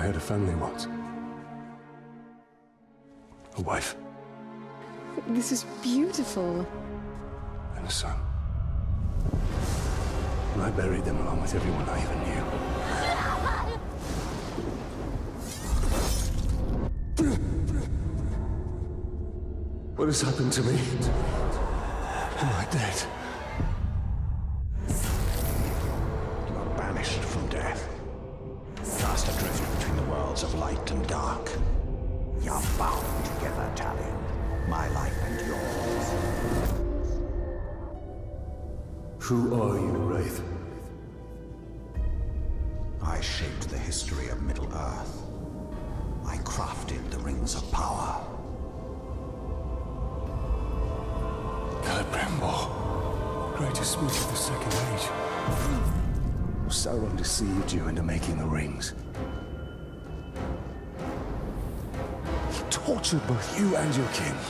had a family once. A wife. This is beautiful. And a son. And I buried them along with everyone I even knew. What has happened to me? Am I dead? You are banished from death. Cast adrift between the worlds of light and dark. You are bound together, Talion. My life and yours. Who are you, Wraith? I shaped the history of Middle-earth. I crafted the Rings of Power. Celebrimbor, greatest smith of the Second Age. Sauron deceived you into making the rings. He tortured both you and your kin.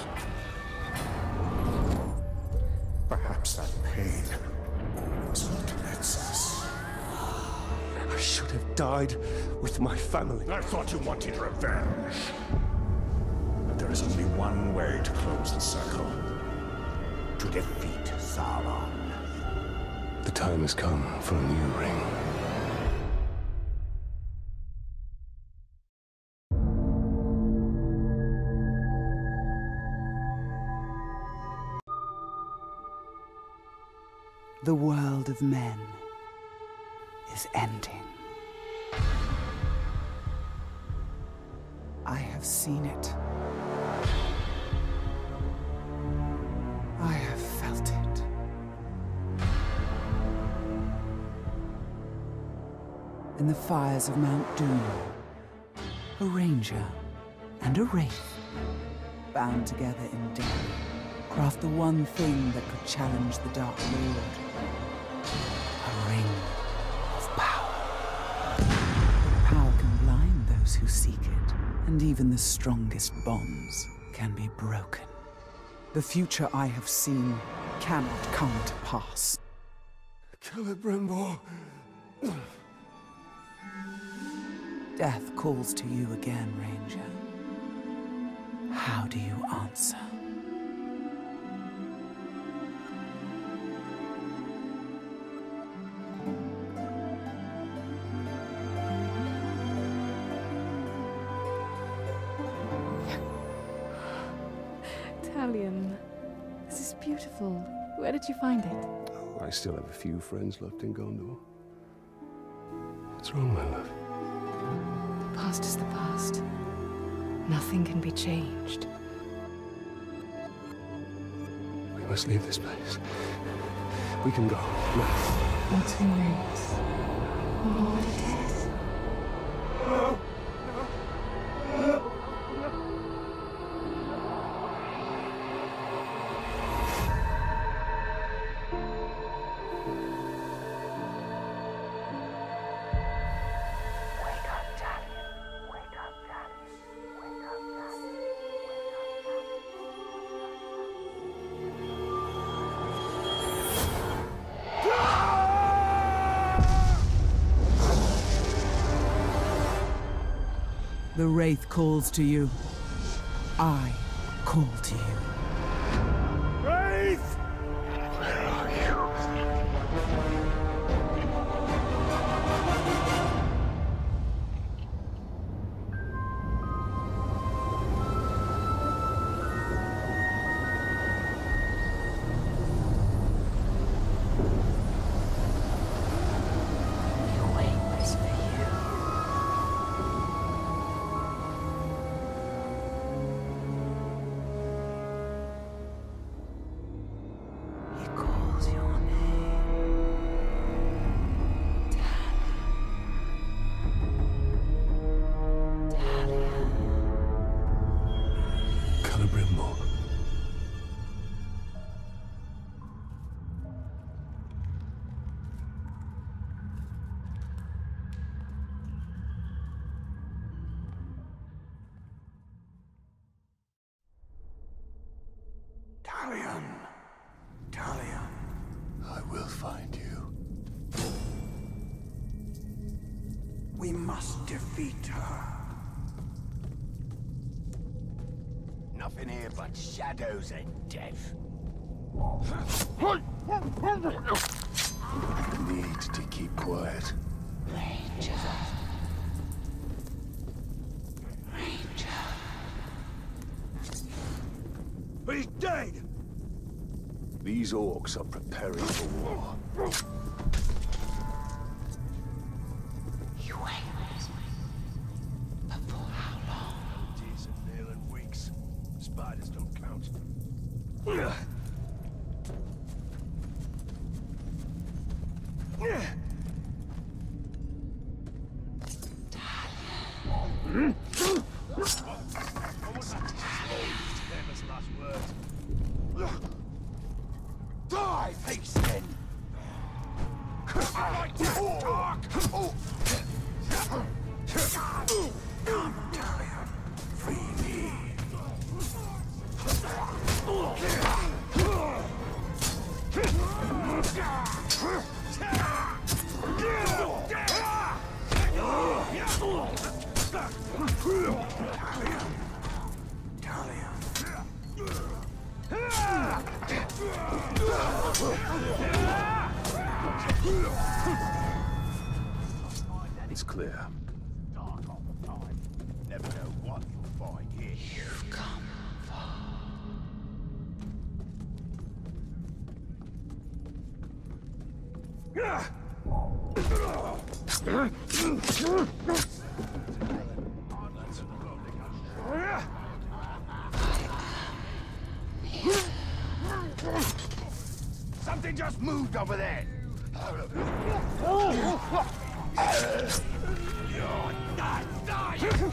Perhaps that pain was what connects us. I should have died with my family. I thought you wanted revenge. But there is only one way to close the circle. To defeat Sauron. The time has come for a new ring. The world of men is ending. I have seen it. I have felt it. In the fires of Mount Doom, a ranger and a wraith, bound together in death, craft the one thing that could challenge the Dark Lord. A ring of power. But power can blind those who seek it, and even the strongest bonds can be broken. The future I have seen cannot come to pass. Celebrimbor. Death calls to you again, Ranger. How do you answer? Talion, this is beautiful. Where did you find it? Oh, I still have a few friends left in Gondor. What's wrong, my love? The past is the past. Nothing can be changed. We must leave this place. We can go now. What's who knows? Or what it is. The Wraith calls to you. I call to you. Wraith! Where are you? must defeat her. Nothing here but shadows and death. Need to keep quiet. Ranger. He's dead! These orcs are preparing for war. You wait. But for how long? Days and nail and weeks. Spiders don't count. Die, beastmen! Come, Talion. Free me. It's clear. Never know what you'll find here. You've come far. Something just moved over there. You're not dying.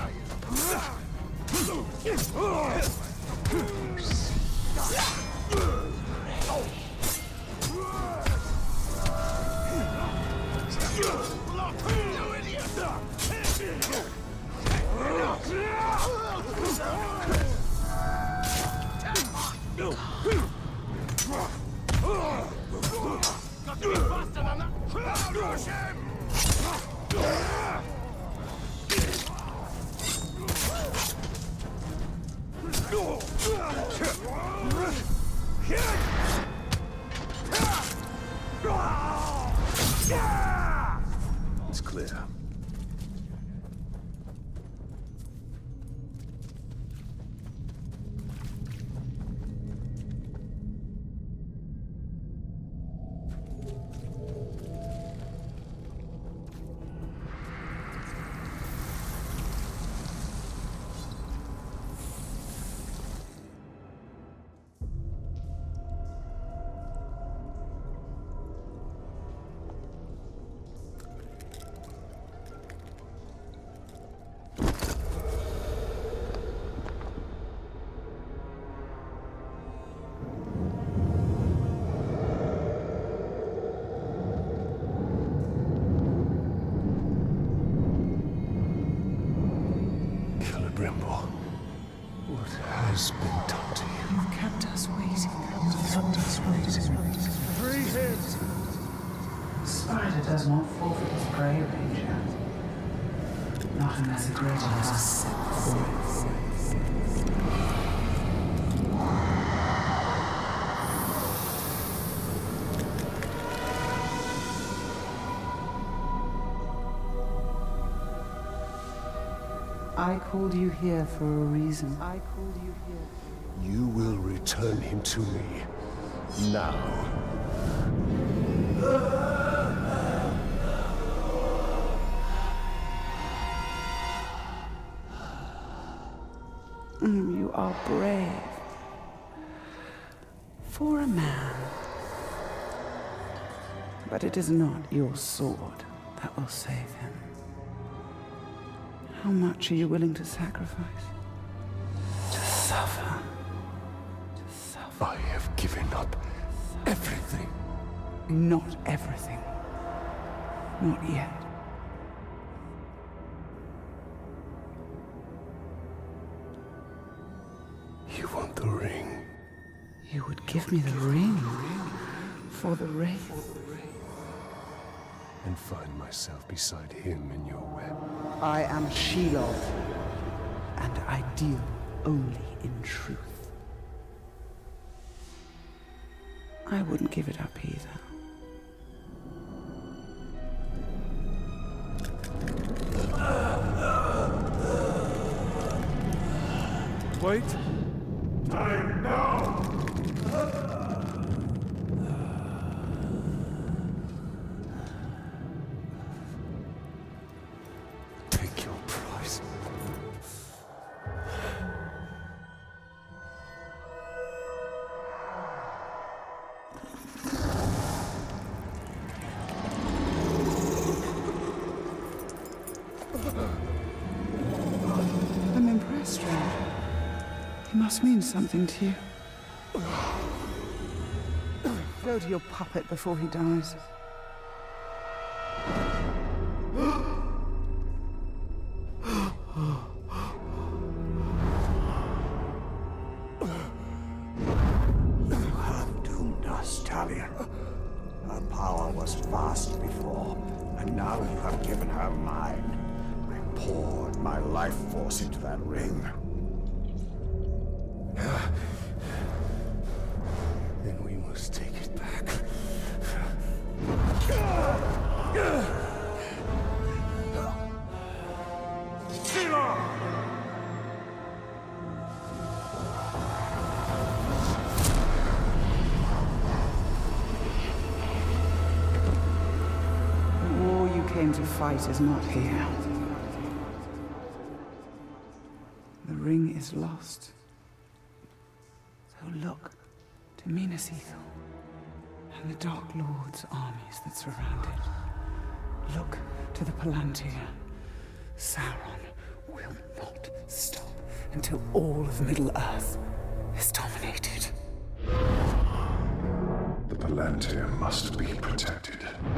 Got to be faster than that. Crush him! It's clear. Celebrimbor, what has been done to you? You've kept us waiting. Free him! Spider does not forfeit his prey, Ranger. Not unless a greater has set before it. I called you here for a reason. You will return him to me. Now. You are brave. For a man. But it is not your sword that will save him. How much are you willing to sacrifice? To suffer. I have given up everything. Not everything. Not yet. You want the ring? You would give me the ring for the wraith. and find myself beside him in your web. I am Shelob, and I deal only in truth. I wouldn't give it up either. Wait! Time now! Take your prize. I'm impressed, Ren. He must mean something to you. Go to your puppet before he dies. You have doomed us, Talion. Her power was vast before, and now you have given her mine. I poured my life force into that ring. Then we must take it back. The war you came to fight is not here. The ring is lost. So look to Minas Ithil and the Dark Lord's armies that surround it. Look to the Palantir. Sauron will not stop until all of Middle-earth is dominated. The Palantir must be protected.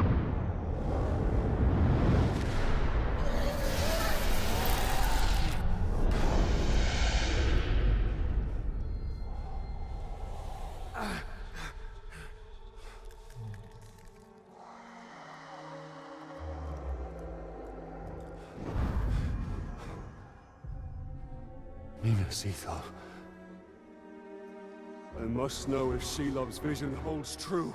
Minas Ithil. I must know if Shelob's vision holds true.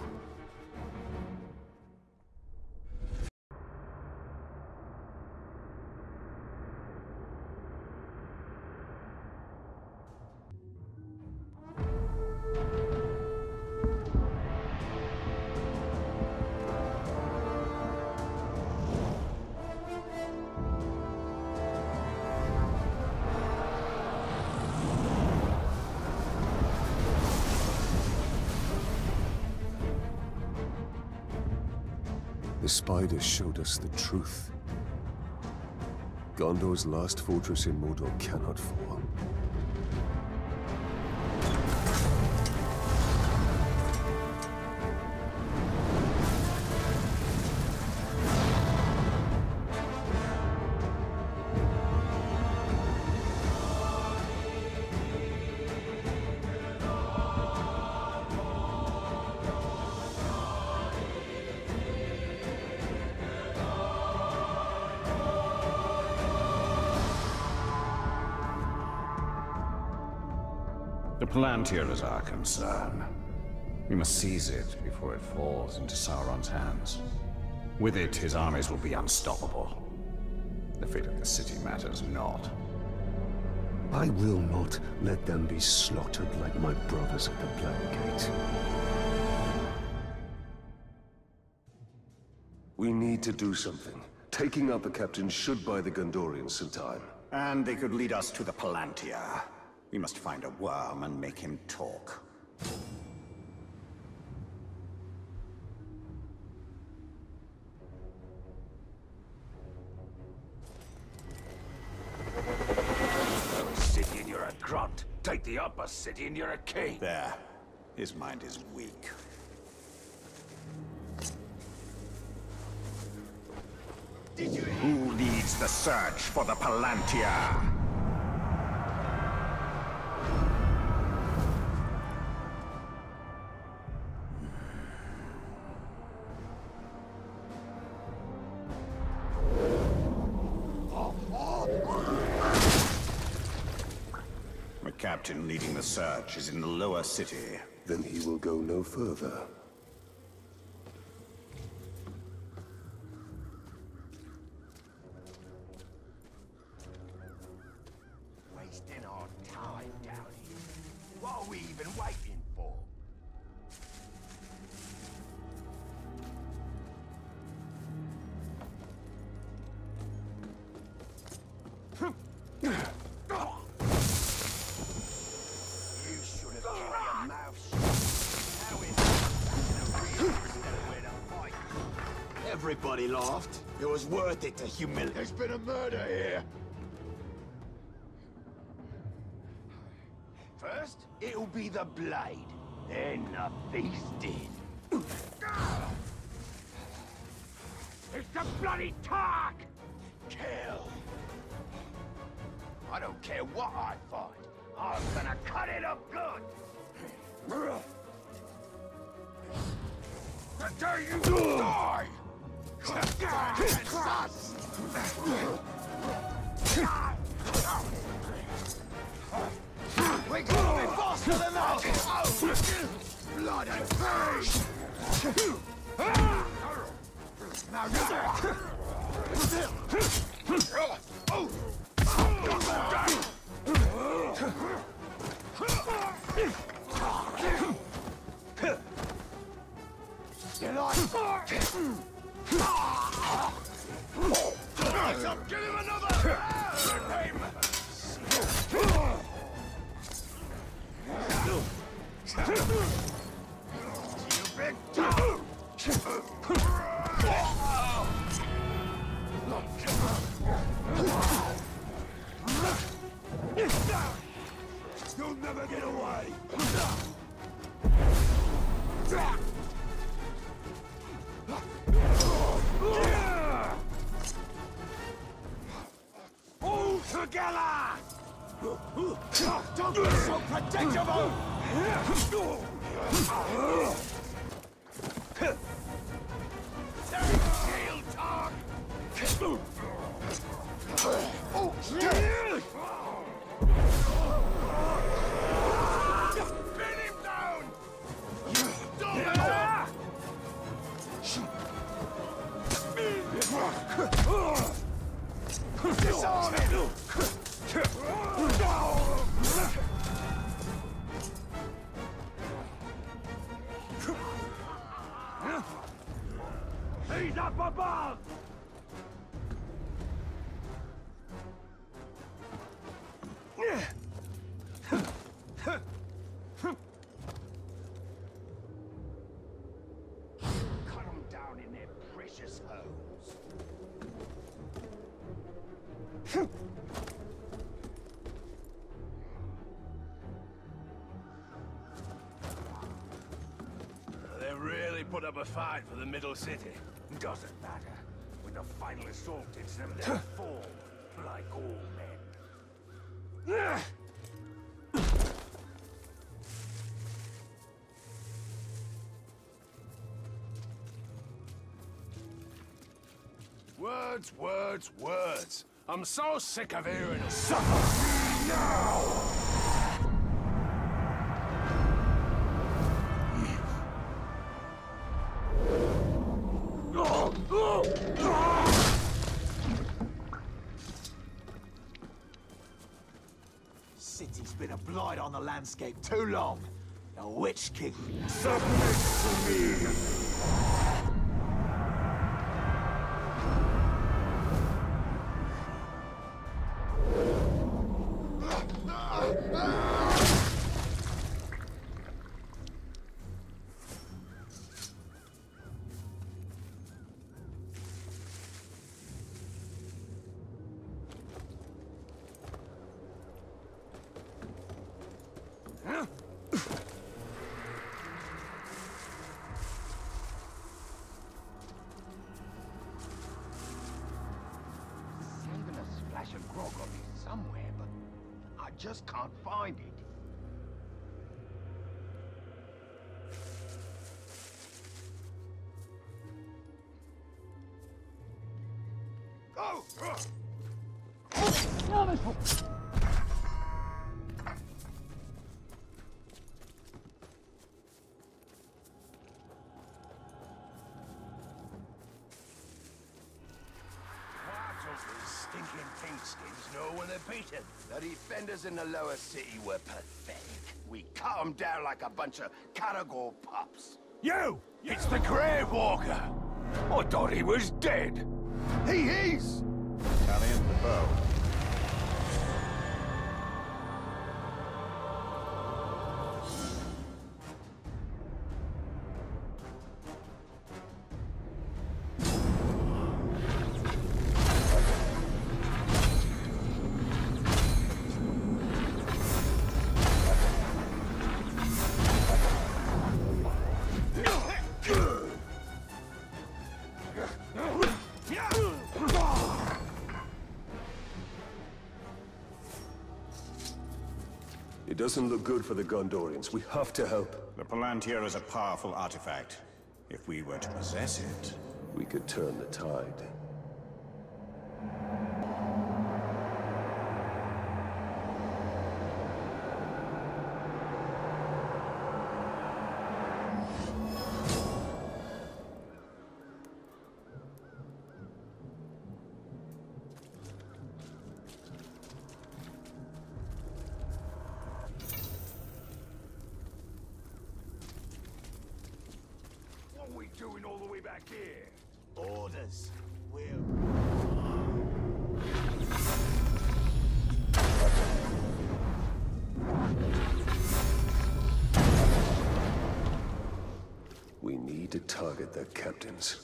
The spider showed us the truth. Gondor's last fortress in Mordor cannot fall. The Palantir is our concern. We must seize it before it falls into Sauron's hands. With it, his armies will be unstoppable. The fate of the city matters not. I will not let them be slaughtered like my brothers at the Black Gate. We need to do something. Taking out the captain should buy the Gondorians some time. And they could lead us to the Palantir. We must find a worm and make him talk. Obsidian, you're a grunt. Take the upper Obsidian, you're a king. There. His mind is weak. Who leads the search for the Palantir? captain leading the search is in the lower city. Then he will go no further. Wasting our time down here. What are we even waiting for? Everybody laughed. It was worth it to humiliate. There's been a murder here. First, it'll be the blade, then the feasting. It's the bloody talk! Kill! I don't care what I find. I'm gonna cut it up good! The day you die! We gotta be faster than that! Blood and pain! Now you like... Give him another! You big dog! You'll never get away! All together! Don't be so predictable! Shield talk! Oh, shit! Pin him down! Disarm him! He's up above! Cut them down in their precious homes. They really put up a fight for the middle city. Doesn't matter. When the final assault hits them, they'll fall, like all men. Words, words, words. I'm so sick of hearing them. Suffer me now! City's been a blight on the landscape too long. The Witch King. Submit to me! Somewhere, but I just can't find it. Oh! stinking pinkskins know when they're beaten. The defenders in the lower city were pathetic. We cut them down like a bunch of Caragor pups. You! It's the Grave Walker! I thought he was dead. He is! Talion, the bow. It doesn't look good for the Gondorians. We have to help. The Palantir is a powerful artifact. If we were to possess it... We could turn the tide. What are we doing all the way back here? Orders. We need to target their captains.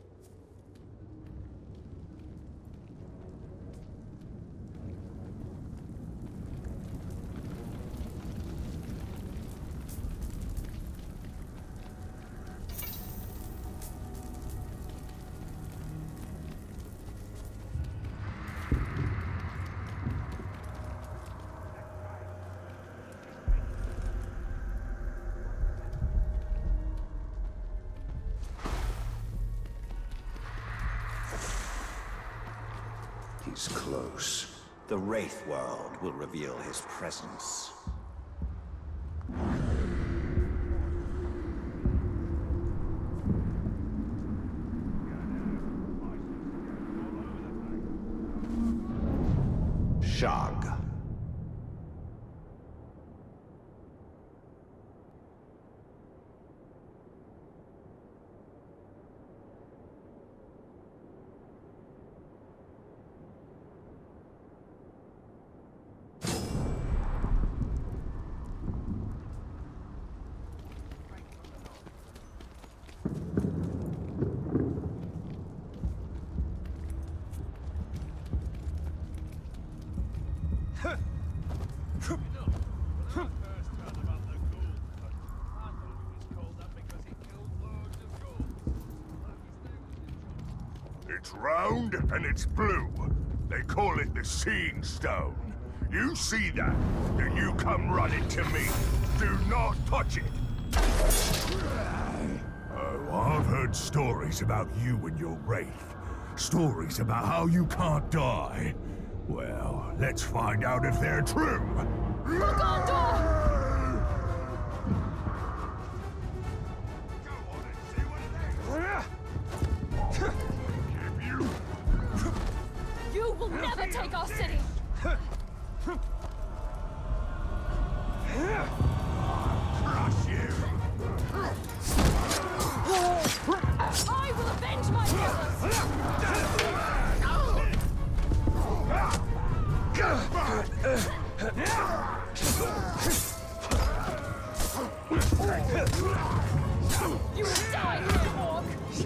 He's close. The Wraith world will reveal his presence. Shag. It's round and it's blue. They call it the Seeing Stone. You see that, then you come running to me. Do not touch it. Oh, I've heard stories about you and your Wraith. Stories about how you can't die. Well, let's find out if they're true. You will never take our city! Crush you! I will avenge my You will die, Greyhawk!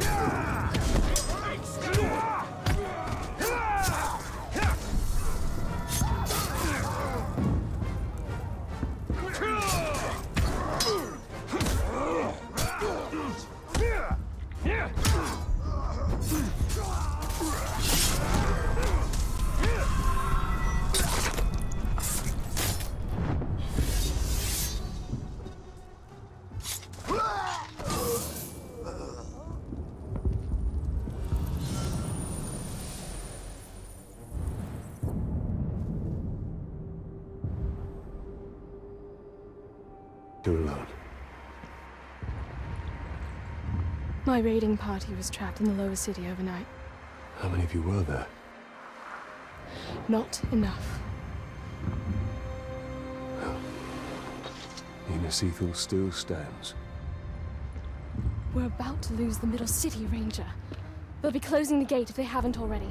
You're alone. My raiding party was trapped in the lower city overnight. How many of you were there? not enough. Innis Ethel still stands. We're about to lose the middle city, Ranger. They'll be closing the gate if they haven't already.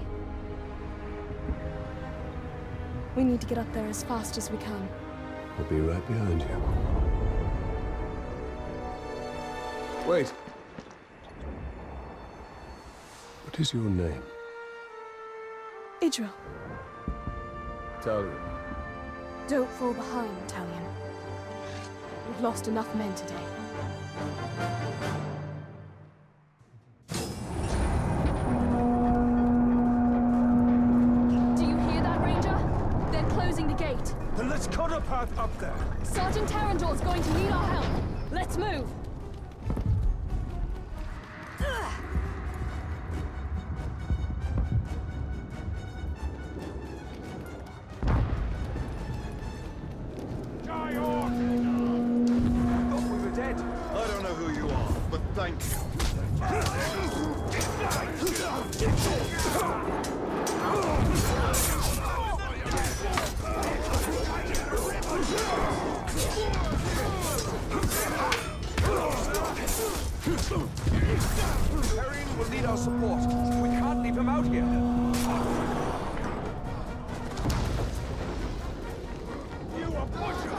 We need to get up there as fast as we can. I'll be right behind you. Wait. What is your name? Idril, Talion. don't fall behind, Talion. We've lost enough men today. Do you hear that, Ranger? They're closing the gate. Then let's cut a path up there. Sergeant Tarandor's going to need our help. Let's move. I don't know who you are, but thank you. Talion will need our support. We can't leave him out here. You are butcher!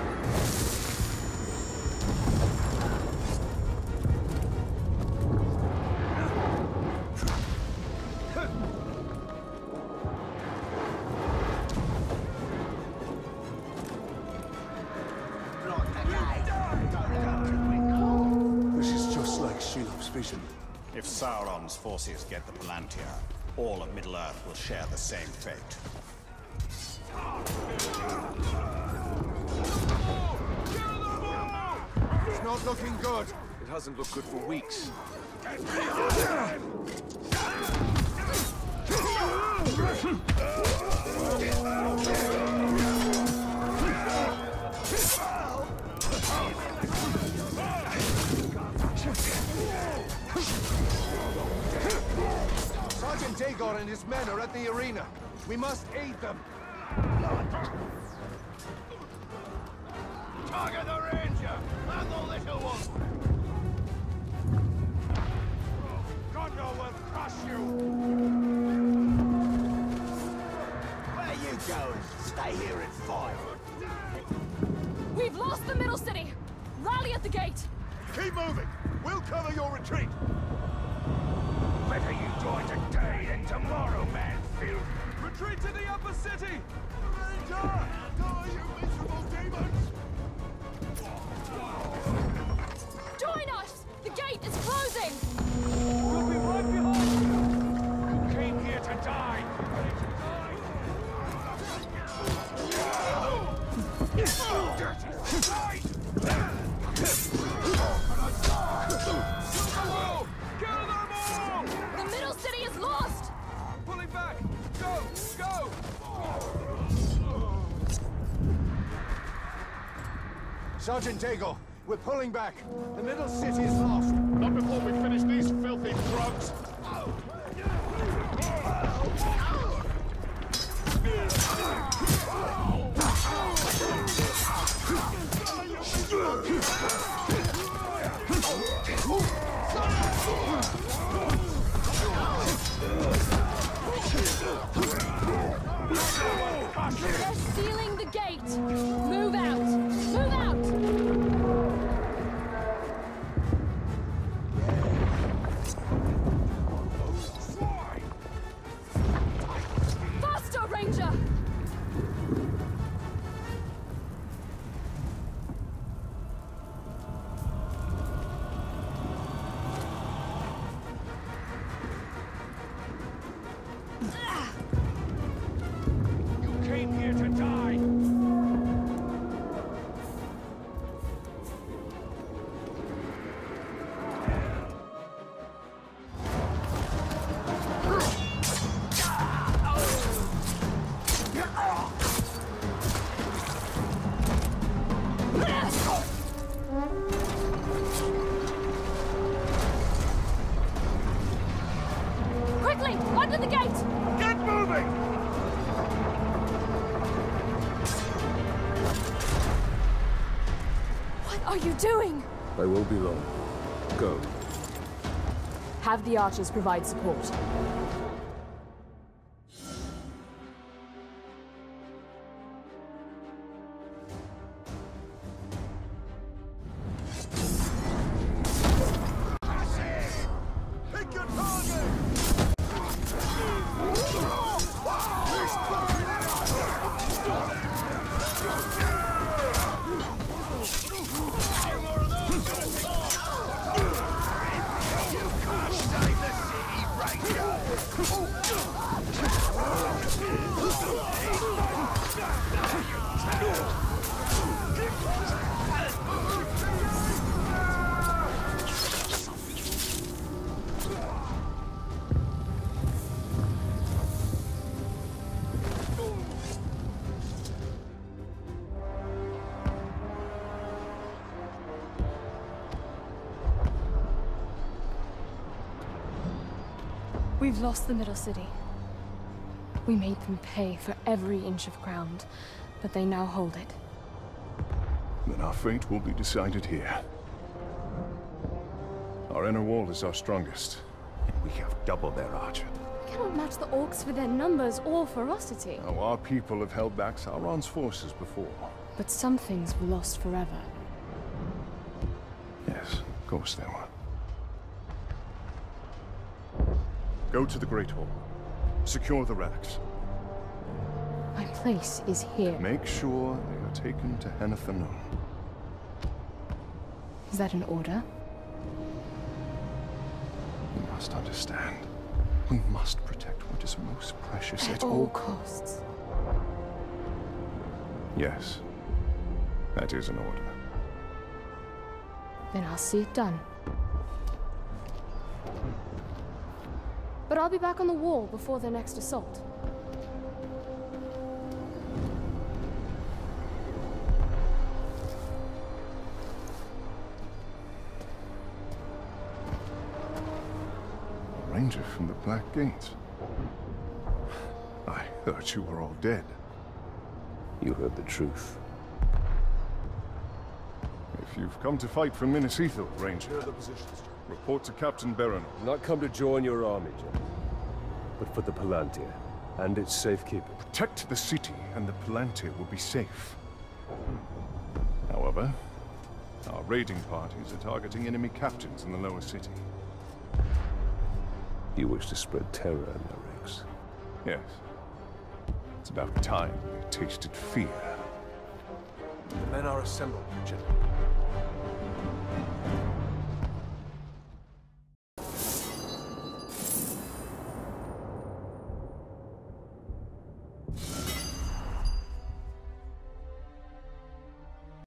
Vision. If Sauron's forces get the Palantir, all of Middle-earth will share the same fate. It's not looking good. It hasn't looked good for weeks. Sergeant Dagon and his men are at the arena. We must aid them. Target the Ranger and the little one. Gondor will crush you. Where are you going? Stay here and fight. We've lost the middle city. Rally at the gate. Keep moving. We'll cover your retreat. Better you join today than tomorrow, Manfield. Retreat to the upper city. Ranger! Die, you miserable demons! Join us! The gate is closing! We'll be right behind you! You came here to die! Kill them all! The middle city is lost! Pulling back! Go! Go! Sergeant Dago, we're pulling back. The middle city is lost. Not before we finish these filthy drugs. They're sealing the gate! Move out! Move out! Faster, Ranger! You came here to die. Quickly! Under the gate! Get moving! are you doing? I won't be long. Go. Have the archers provide support. Pick your target! We've lost the Middle City. We made them pay for every inch of ground, but they now hold it. Then our fate will be decided here. Our inner wall is our strongest, and we have double their archer. We cannot match the orcs for their numbers or ferocity. Now, our people have held back Sauron's forces before. But some things were lost forever. Yes, of course they were. Go to the Great Hall. Secure the relics. My place is here. Make sure they are taken to Henathanon. Is that an order? You must understand. We must protect what is most precious At all costs. Yes. That is an order. Then I'll see it done. But I'll be back on the wall before their next assault. A ranger from the Black Gate. I thought you were all dead. You heard the truth. If you've come to fight for Minas Ithil, Ranger, Here are the positions. report to Captain Berenor. Not come to join your army, John, but for the Palantir and its safekeeping. Protect the city, and the Palantir will be safe. However, our raiding parties are targeting enemy captains in the lower city. You wish to spread terror in their ranks. Yes. It's about time they tasted fear. The men are assembled, General.